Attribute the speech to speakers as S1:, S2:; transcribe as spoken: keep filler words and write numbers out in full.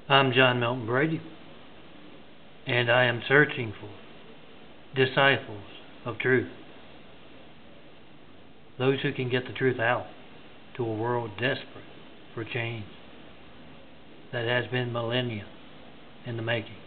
S1: I'm John Melton Brady, and I am searching for disciples of truth, those who can get the truth out to a world desperate for change that has been millennia in the making.